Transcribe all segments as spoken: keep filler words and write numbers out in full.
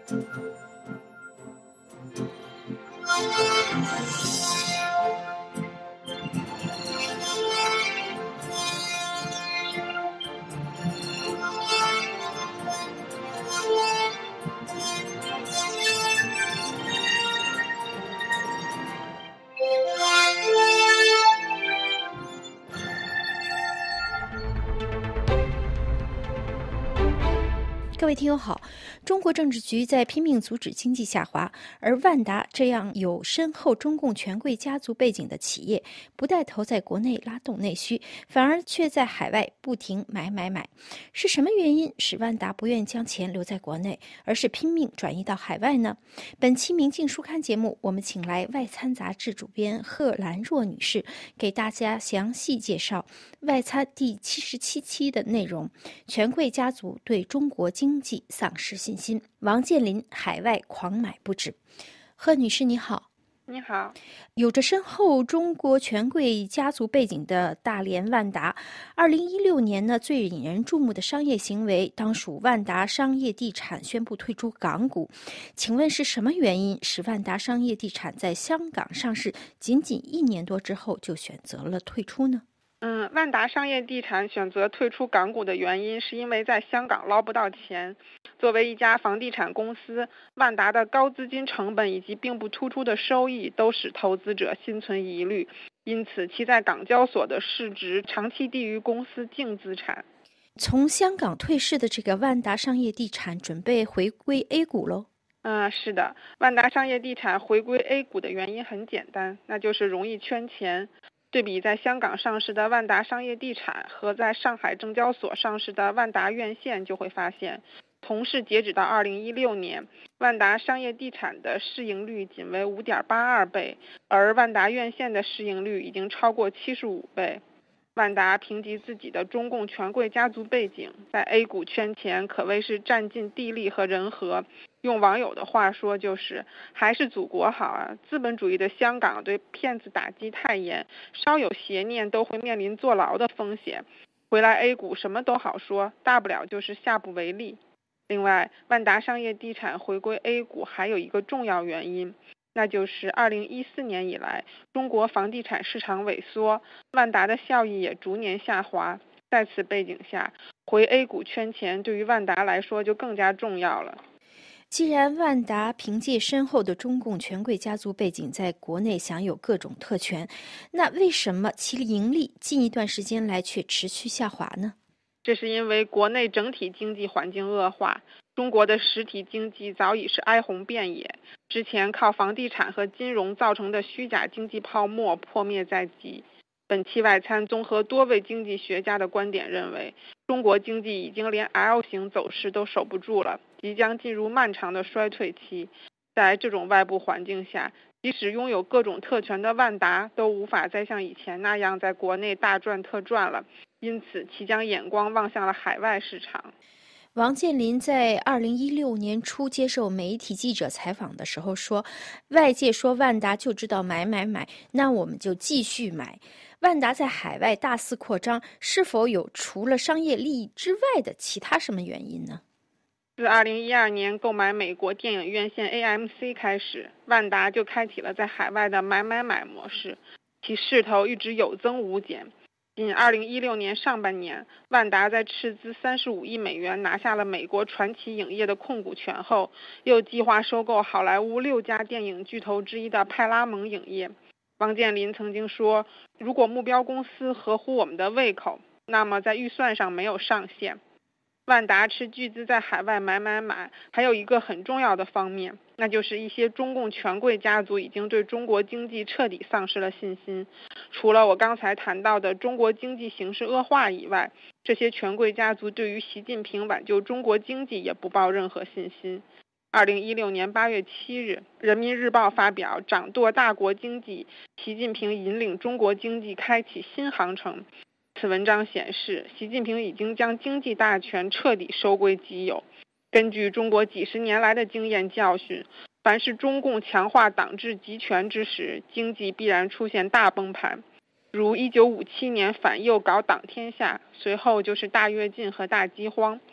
各位听友好，中国政治局在拼命阻止经济下滑，而万达这样有深厚中共权贵家族背景的企业，不带头在国内拉动内需，反而却在海外不停买买买。是什么原因使万达不愿将钱留在国内，而是拼命转移到海外呢？本期《明镜书刊》节目，我们请来外参杂志主编贺兰若女士，给大家详细介绍外参第七十七期的内容：权贵家族对中国经经济丧失信心，王健林海外狂买不止。贺女士你好。 你好。 有着深厚中国权贵家族背景的大连万达，二零一六年呢最引人注目的商业行为当属万达商业地产宣布退出港股。请问是什么原因使万达商业地产在香港上市仅仅一年多之后就选择了退出呢？ 嗯，万达商业地产选择退出港股的原因是因为在香港捞不到钱。作为一家房地产公司，万达的高资金成本以及并不突出的收益都使投资者心存疑虑，因此其在港交所的市值长期低于公司净资产。 从香港退市的这个万达商业地产准备回归 A 股喽？ 嗯，是的，万达商业地产回归 A 股的原因很简单，那就是容易圈钱。对比在香港上市的万达商业地产和在上海证交所上市的万达院线，就会发现，同是截止到二零一六年，万达商业地产的市盈率仅为 五点八二倍，而万达院线的市盈率已经超过七十五倍。万达凭借自己的中共权贵家族背景，在 A 股圈钱可谓是占尽地利和人和。用网友的话说，就是还是祖国好啊！资本主义的香港对骗子打击太严，稍有邪念都会面临坐牢的风险。回来 A 股什么都好说，大不了就是下不为例。另外，万达商业地产回归 A 股还有一个重要原因，那就是二零一四年以来，中国房地产市场萎缩，万达的效益也逐年下滑。在此背景下，回 A 股圈钱对于万达来说就更加重要了。 既然万达凭借深厚的中共权贵家族背景在国内享有各种特权，那为什么其盈利近一段时间来却持续下滑呢？ 这是因为国内整体经济环境恶化，中国的实体经济早已是哀鸿遍野，之前靠房地产和金融造成的虚假经济泡沫破灭在即。本期外参综合多位经济学家的观点认为，中国经济已经连 L 型走势都守不住了，即将进入漫长的衰退期。在这种外部环境下，即使拥有各种特权的万达都无法再像以前那样在国内大赚特赚了，因此其将眼光望向了海外市场。 王健林在二零一六年初接受媒体记者采访的时候说，外界说万达就知道买买买，那我们就继续买。万达在海外大肆扩张，是否有除了商业利益之外的其他什么原因呢？ 自二零一二年购买美国电影院线 A M C 开始，万达就开启了在海外的买买买模式，其势头一直有增无减。仅二零一六年上半年，万达在斥资三十五亿美元拿下了美国传奇影业的控股权后，又计划收购好莱坞六家电影巨头之一的派拉蒙影业。王健林曾经说，如果目标公司合乎我们的胃口，那么在预算上没有上限。万达斥巨资在海外买买买，还有一个很重要的方面，那就是一些中共权贵家族已经对中国经济彻底丧失了信心。除了我刚才谈到的中国经济形势恶化以外，这些权贵家族对于习近平挽救中国经济也不抱任何信心。二零一六年八月七日，人民日报发表掌舵大国经济，习近平引领中国经济开启新航程。此文章显示，习近平已经将经济大权彻底收归己有。根据中国几十年来的经验教训，凡是中共强化党治集权之时，经济必然出现大崩盘。如一九五七年反右搞党天下，随后就是大跃进和大饥荒。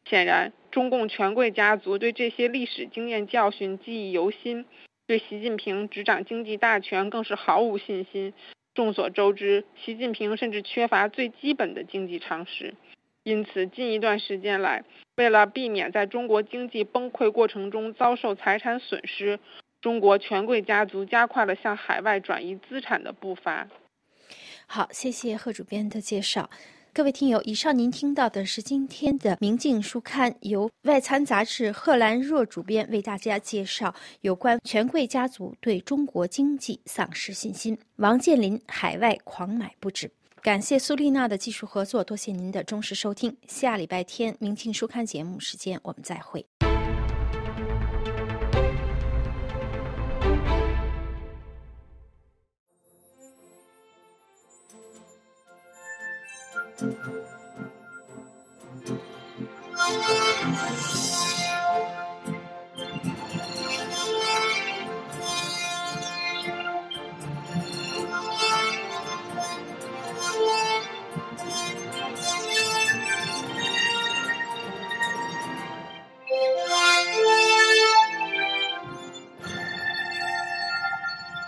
显然，中共权贵家族对这些历史经验教训记忆犹新，对习近平执掌经济大权更是毫无信心。众所周知，习近平甚至缺乏最基本的经济常识。因此，近一段时间来，为了避免在中国经济崩溃过程中遭受财产损失，中国权贵家族加快了向海外转移资产的步伐。 好，谢谢贺主编的介绍。各位听友，以上您听到的是今天的《明镜书刊》，由外参杂志贺兰若主编为大家介绍有关权贵家族对中国经济丧失信心，王健林海外狂买不止。感谢苏丽娜的技术合作，多谢您的忠实收听。下礼拜天《明镜书刊》节目时间我们再会。